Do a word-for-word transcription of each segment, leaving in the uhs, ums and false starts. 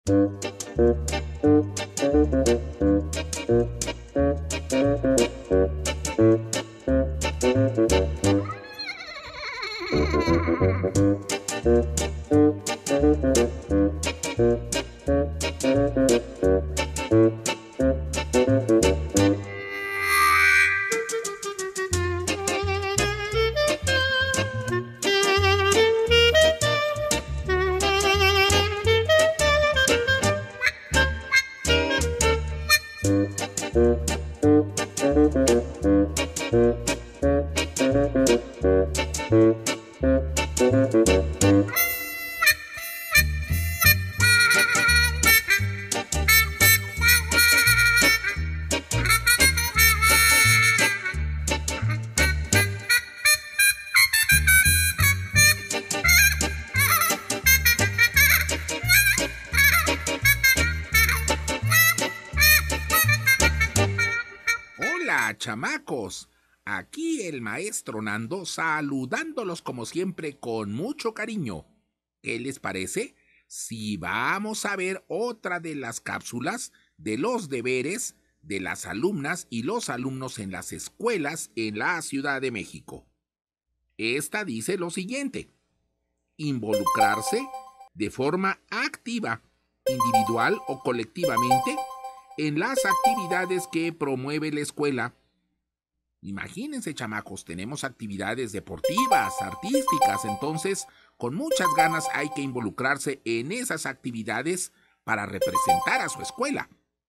Hola, chamacos. Aquí el maestro Nando saludándolos como siempre con mucho cariño. ¿Qué les parece si vamos a ver otra de las cápsulas de los deberes de las alumnas y los alumnos en las escuelas en la Ciudad de México? Esta dice lo siguiente: involucrarse de forma activa, individual o colectivamente, en las actividades que promueve la escuela. Imagínense, chamacos, tenemos actividades deportivas, artísticas, entonces con muchas ganas hay que involucrarse en esas actividades para representar a su escuela.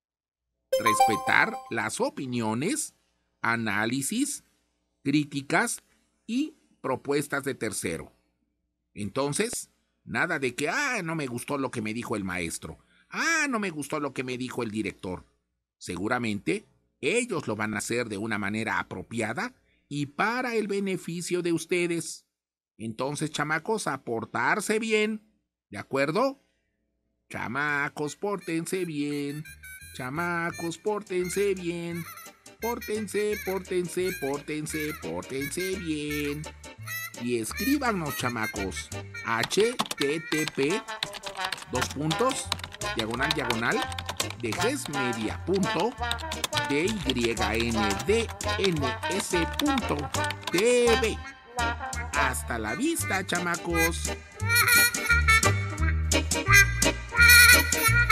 Respetar las opiniones, análisis, críticas y propuestas de tercero. Entonces, nada de que, ah, no me gustó lo que me dijo el maestro, ah, no me gustó lo que me dijo el director. Seguramente ellos lo van a hacer de una manera apropiada y para el beneficio de ustedes. Entonces, chamacos, a portarse bien, ¿de acuerdo? Chamacos, pórtense bien. Chamacos, pórtense bien. Pórtense, pórtense, pórtense, pórtense bien. Y escríbanos, chamacos. H T T P, dos puntos, diagonal, diagonal, degesmedia punto d y n d n s punto t v. Hasta la vista, chamacos.